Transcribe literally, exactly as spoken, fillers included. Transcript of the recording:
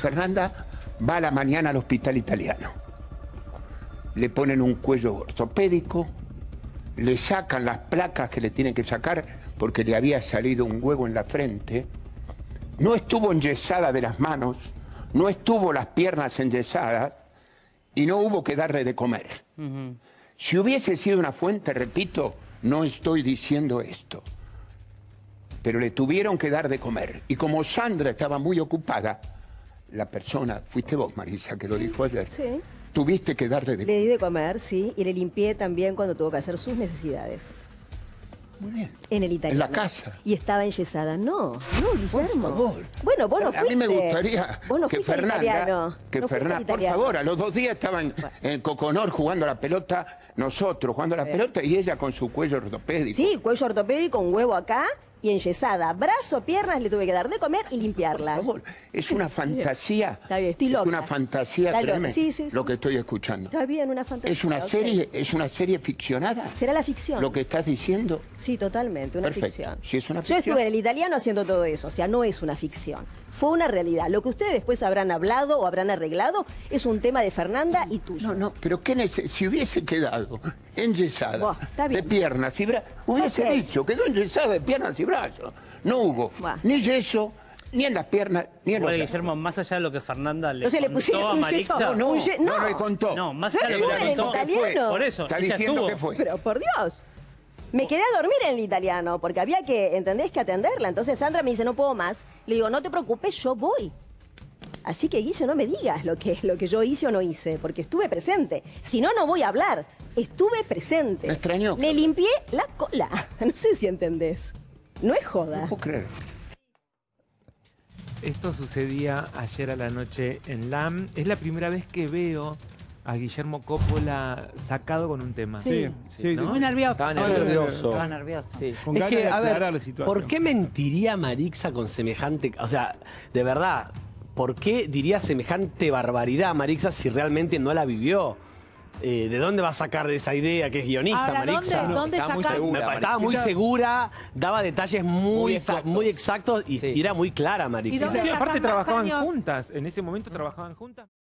Fernanda va a la mañana al hospital italiano. Le ponen un cuello ortopédico, le sacan las placas que le tienen que sacar porque le había salido un huevo en la frente. No estuvo enyesada de las manos, no estuvo las piernas enyesadas y no hubo que darle de comer. Uh-huh. Si hubiese sido una fuente, repito, no estoy diciendo esto, pero le tuvieron que dar de comer. Y como Sandra estaba muy ocupada, la persona, fuiste vos, Marisa, que lo sí, dijo ayer, sí. Tuviste que darle de comer. Le di de comer, sí, y le limpié también cuando tuvo que hacer sus necesidades. Muy bien. En el italiano. En la casa. Y estaba enyesada. No, no, Guillermo. Por favor. Bueno, vos no fuiste. A mí me gustaría no que Fernanda, que no Fernanda, por favor, a los dos días estaban bueno. en Coconor jugando a la pelota, nosotros jugando a la Bien. pelota y ella con su cuello ortopédico. Sí, cuello ortopédico, un huevo acá y enyesada. Brazo, piernas, le tuve que dar de comer y limpiarla. Por favor, es una fantasía. Está bien, estoy loca. Es una fantasía, Está créeme, sí, sí, sí. lo que estoy escuchando. Está bien, una fantasía. Es una serie, es una serie ficcionada. ¿Será la ficción? Lo que estás diciendo. Sí, totalmente, una Perfecto. ficción. Si es una ficción. Yo estuve en el italiano haciendo todo eso, o sea, no es una ficción. Fue una realidad. Lo que ustedes después habrán hablado o habrán arreglado es un tema de Fernanda y tuyo. No, no, pero ¿qué neces si hubiese quedado enyesada Buah, está bien. de piernas y brazos? Hubiese okay. dicho, quedó enyesada de piernas y brazos. No hubo Buah. ni yeso, ni en las piernas, ni en bueno, los Guillermo, brazos. más allá de lo que Fernanda le Entonces, contó le a Marixa... No, no, no, no, no le contó. No, más allá de lo que le contó... Fue. Por eso, está ella diciendo estuvo. que fue. Pero, por Dios. Me quedé a dormir en el italiano, porque había que, ¿entendés? Que atenderla. Entonces Sandra me dice, no puedo más. Le digo, no te preocupes, yo voy. Así que, Guillo, no me digas lo que, lo que yo hice o no hice, porque estuve presente. Si no, no voy a hablar. Estuve presente. Me extrañó. Le limpié la cola. No sé si entendés. No es joda. No puedo creer. Esto sucedía ayer a la noche en L A M. Es la primera vez que veo a Guillermo Coppola sacado con un tema. Sí, sí, ¿no? muy nervioso. Estaba nervioso. Estaba nervioso. Sí. Con es ganas que, de a ver, aclarar la situación. ¿por qué mentiría Marixa con semejante... O sea, de verdad, ¿por qué diría semejante barbaridad Marixa si realmente no la vivió? Eh, ¿De dónde va a sacar de esa idea que es guionista, Ahora, Marixa? ¿dónde, dónde estaba, muy saca... segura, estaba muy segura, daba detalles muy, muy exactos, muy exactos y, sí. y era muy clara, Marixa. Sí, aparte trabajaban juntas, en ese momento trabajaban juntas.